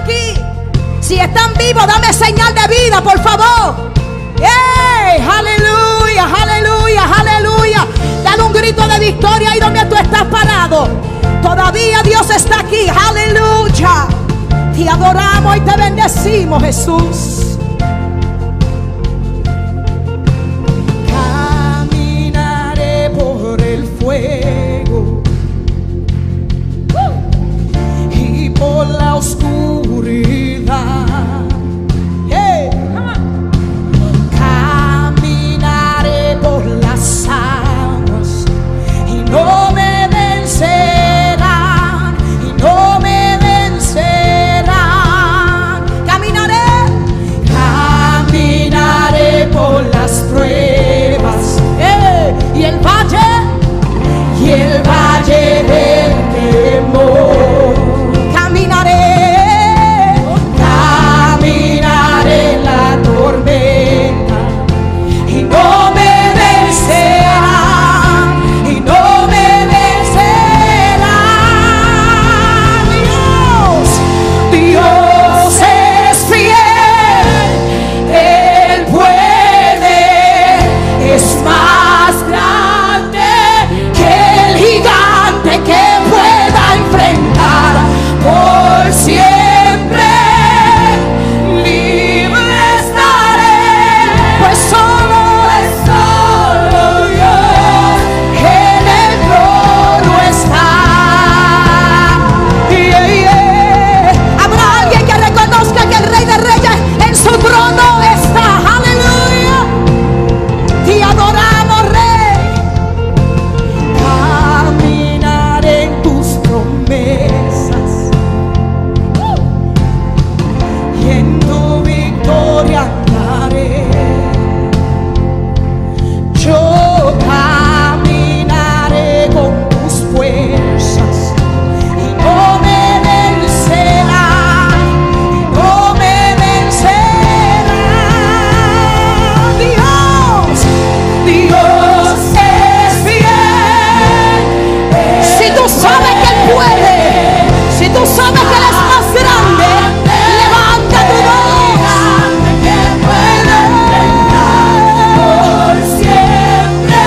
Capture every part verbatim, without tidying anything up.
aquí? Si están vivos, dame señal de vida, por favor. ¡Hey! Aleluya, aleluya, aleluya. Dale un grito de victoria ahí donde tú estás parado. Todavía Dios está aquí. Aleluya. Te adoramos y te bendecimos, Jesús. Caminaré por el fuego y por la oscuridad. Hey. Caminaré por las aguas y no me vencerán, y no me vencerán. Caminaré, caminaré por las pruebas. Hey. Y el valle, y el valle del temor. Caminaré, caminaré en la tormenta y no me vencerán, y no me vencerán. Dios, Dios es fiel, Él puede, es más grande que el gigante que pueda enfrentar. Por siempre libre estaré, pues solo es solo Dios en el trono está. Yeah, yeah. Habrá alguien que reconozca que el Rey de Reyes en su trono está. Aleluya. Te adoramos, Rey. Caminaré en tus promesas y en tu victoria andaré. Yo caminaré con tus fuerzas y no me vencerán, y no me vencerán. Dios, Dios es fiel. Si tú sabes que Él puede, si tú sabes que Él es más grande, levanta tu voz. Que pueda enfrentar por siempre.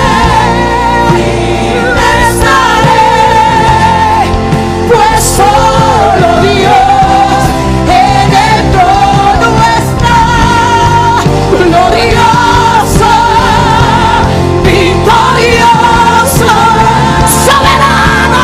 Libre estaré, pues solo Dios en el trono está. Glorioso, victorioso, soberano,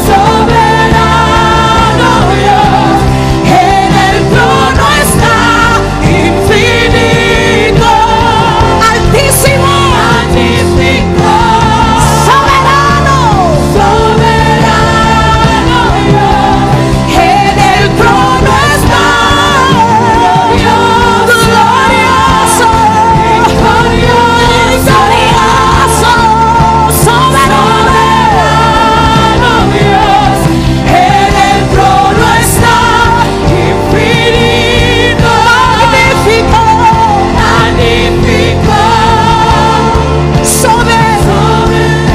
soberano Dios en el trono está. Infinito, altísimo, magnífico, soberano, soberano Dios en el trono está. Glorioso, glorioso, victorioso, glorioso, soberano Dios en el trono está. Infinito, magnífico, magnífico, soberano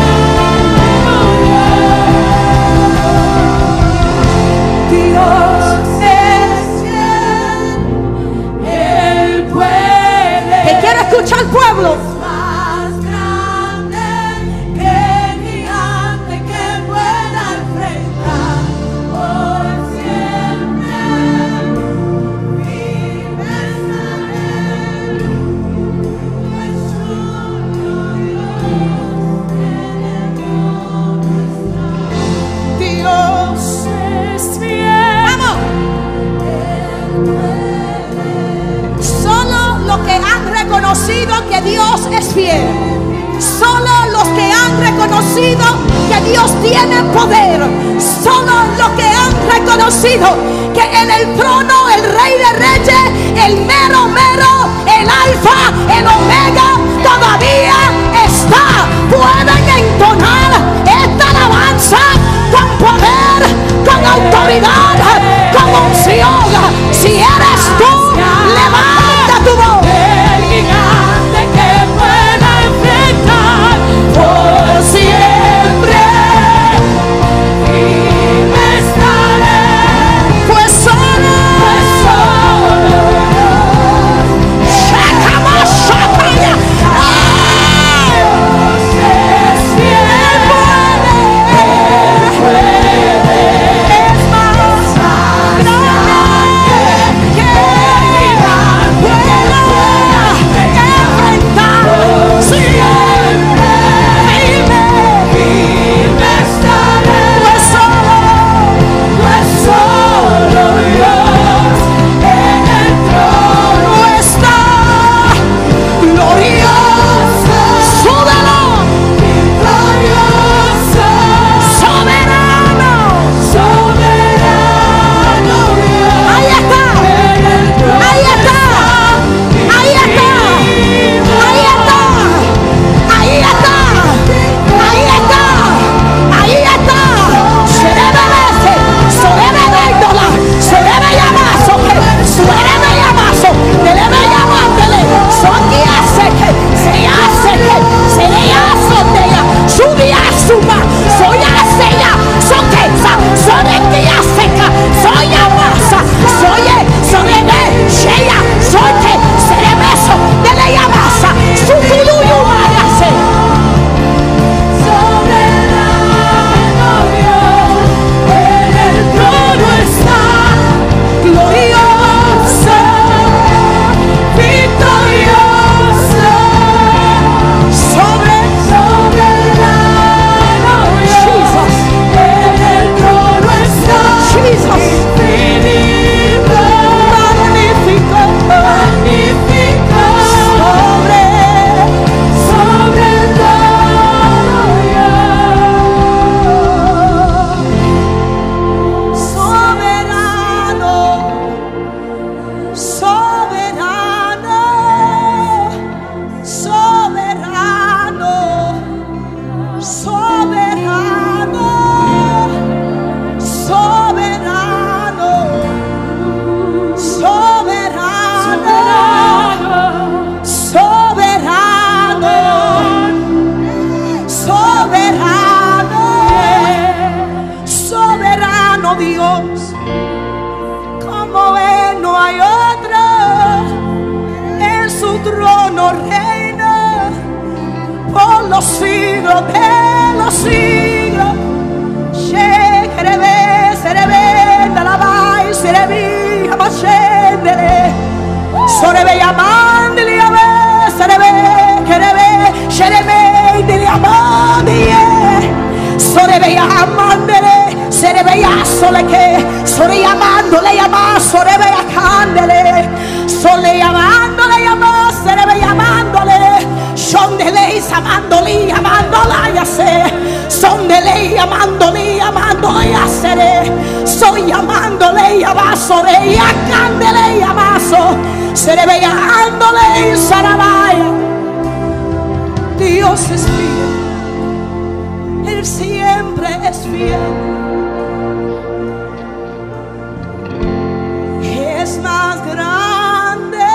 Dios es fiel, Él puede. ¿Qué quiere escuchar el pueblo? Más grande que el gigante que pueda enfrentar. Por siempre vive estaré, pues solo Dios es fiel. ¡Vamos! Solo los que han reconocido que Dios es fiel, solo los que han reconocido que Dios tiene poder, solo los que han reconocido que en el trono el Rey de Reyes, el mero mero, el alfa, el omega, todavía está, pueden entonar esta alabanza con poder, con autoridad, con unción. Si eres tú, levanta tu voz. El gigante que pueda enfrentar por siempre, vive estaré, pues solo Dios, como Él no hay otro. En su trono reina por los siglos de los siglos. Shekerebe, serebe, dalabai, serebi, amashendele, sorebe, amandele, abe, serebe, kerebe, sherebe, dele, amandele, sorebe, amandele, serebe, asoleke, sore, amandole, ama, sorebe, acandele, sole, amandole, ama, serebe, amandole, shondele, amandole, amandola, yase, sondele, amandole, amándole, haceré, soy amándole, abasore, y acándele, y abaso, seré veándole, y sarabaya. Dios es fiel, Él siempre es fiel. Es más grande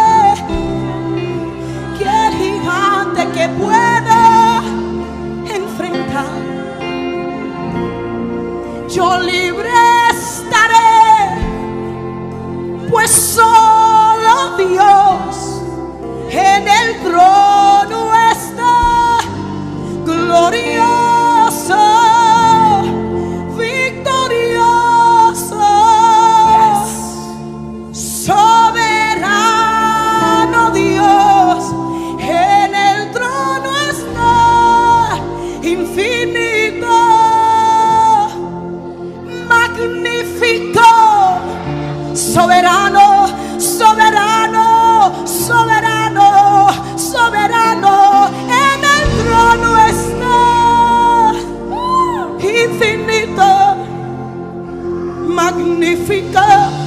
que el gigante que pueda enfrentar. Yo libre estaré, pues solo Dios en el trono está, glorioso, victorioso, soberano Dios en el trono está, infinito, magnífico, soberano, soberano, soberano, soberano, en el trono está, infinito, magnífico,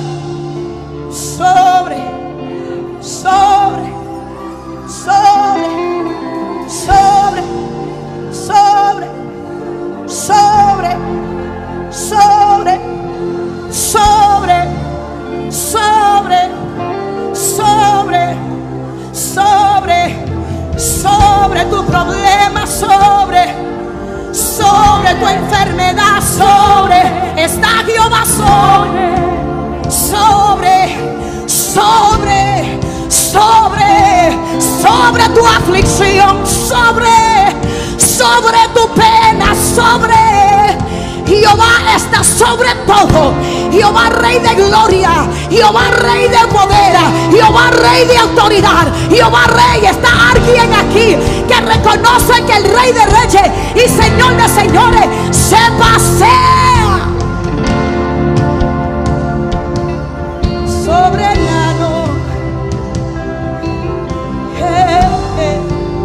sobre, sobre, sobre, sobre, sobre, sobre, sobre, sobre, sobre, sobre, sobre, sobre tu problema, sobre, sobre tu enfermedad, sobre, está Jehová sobre, sobre, sobre, sobre, sobre tu aflicción, sobre, sobre tu pena, sobre. Jehová está sobre todo. Jehová Rey de gloria, Jehová Rey de poder, Jehová Rey de autoridad, Jehová Rey. Está alguien aquí que reconoce que el Rey de reyes y Señor de señores se pasea soberano. Hey, hey.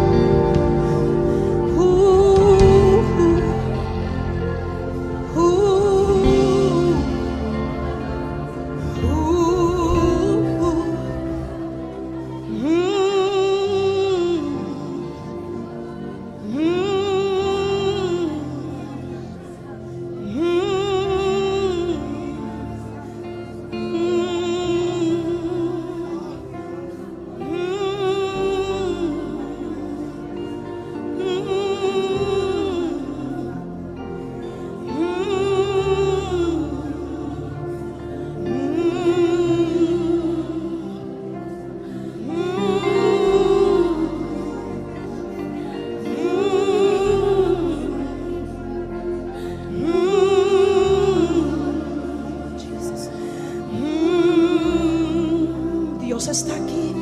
Está aquí,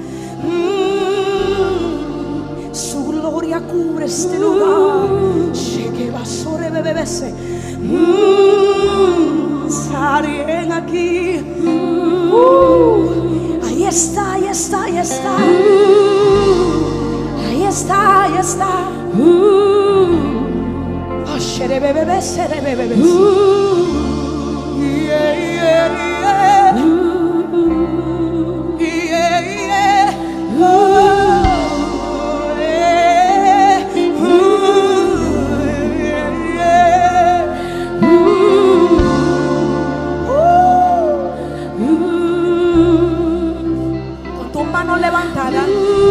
mm, su gloria cubre este lugar. Llegue basore bebese, alguien aquí. Uh, ahí está, ahí está, ahí está. Ahí está, ahí está. Oh, shere bebese, bebese. Yeah, yeah, yeah. Con tus manos levantadas,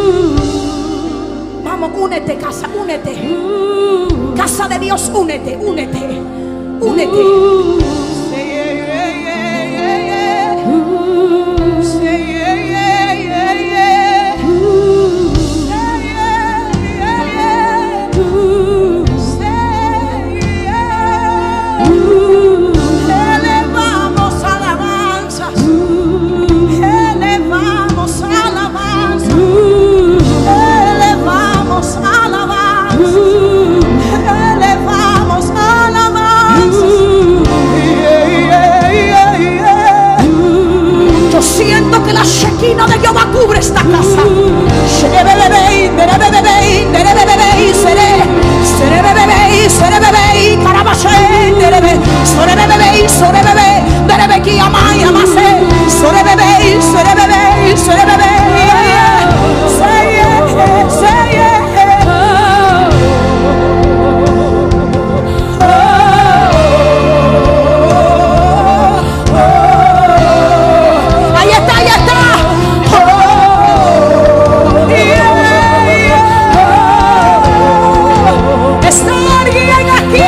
vamos, únete, casa, únete, casa de Dios, únete, únete, únete. reino de Jehová cubre esta casa. Ahí está, ahí está. Está alguien aquí.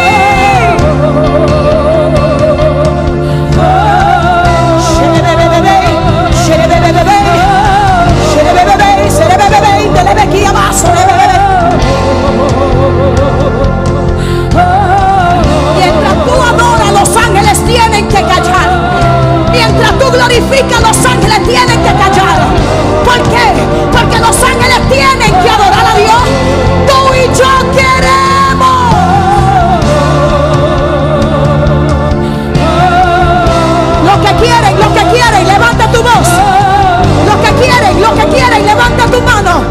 Mientras tú adoras, los ángeles tienen que callar. Mientras tú glorificas, los ángeles tienen que callar. ¿Por qué? Porque los ángeles tienen que adorar a Dios. Tú y yo queremos. Los que quieren, los que quieren, levanta tu voz. Los que quieren, los que quieren, levanta tu mano.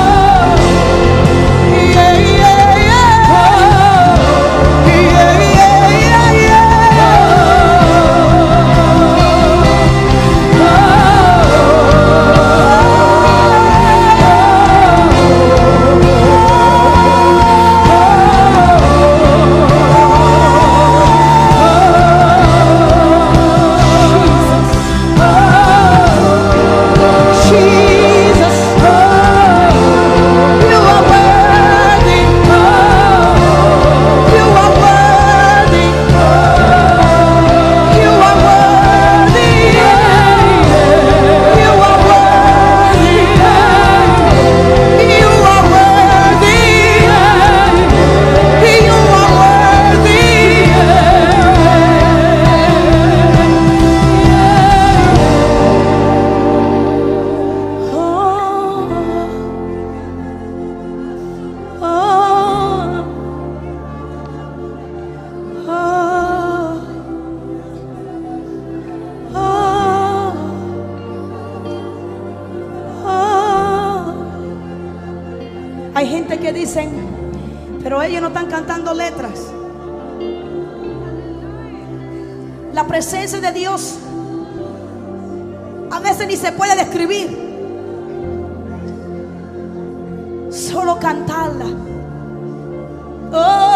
Hay gente que dicen, pero ellos no están cantando letras. La presencia de Dios a veces ni se puede describir. Solo cantarla. Oh.